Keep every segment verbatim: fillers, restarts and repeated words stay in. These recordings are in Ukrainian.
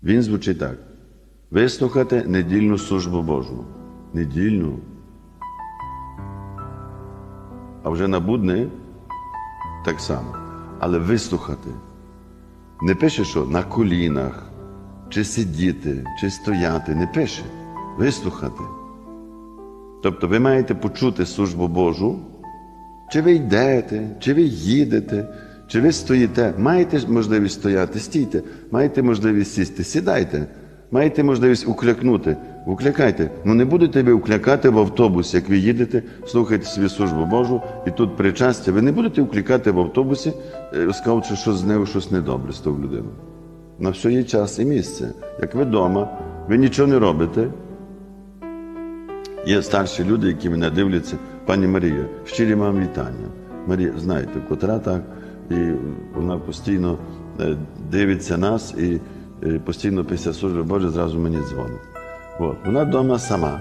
Він звучить так. Вислухати недільну службу Божу. Недільну. А вже на будни так само. Але вислухати. Не пише, що на колінах, чи сидіти, чи стояти. Не пише. Вислухати. Тобто ви маєте почути службу Божу, чи ви йдете, чи ви їдете, чи ви стоїте. Маєте можливість стояти, стійте. Маєте можливість сісти, сідайте. Маєте можливість уклякнути, уклякайте. Ну не будете ви уклякати в автобусі, як ви їдете, слухаєте собі службу Божу, і тут причастя. Ви не будете уклякати в автобусі, сказавши, що з нею щось недобре з тою людиною. На все є час і місце. Як ви вдома, ви нічого не робите. Є старші люди, які мене дивляться. Пані Марія, щирі вам вітання. Марія, знаєте, котра так, і вона постійно дивиться нас, і постійно після служби Божої зразу мені дзвонить. От. Вона вдома сама.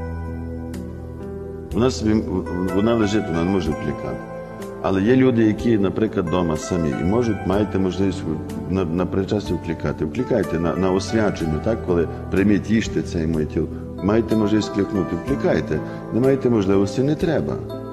Вона, собі, вона лежить, вона не може вкликати. Але є люди, які, наприклад, вдома самі, і можуть, маєте можливість на, на причасті вкликати. Вкликайте на, на освяченню, так, коли прийміть, їжте це і моє тіло. Маєте можливість вкликнути, вкликайте. Не маєте можливості, не треба.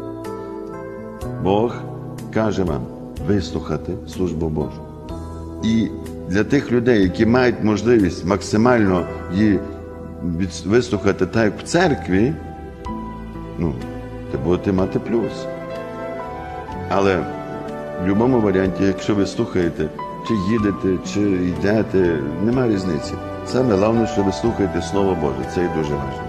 Бог каже вам вислухати службу Божу. І для тих людей, які мають можливість максимально її вислухати так, як в церкві, ну, ви будете мати плюс. Але в будь-якому варіанті, якщо ви слухаєте, чи їдете, чи йдете, немає різниці. Саме головне, що ви слухаєте Слово Боже. Це і дуже важливо.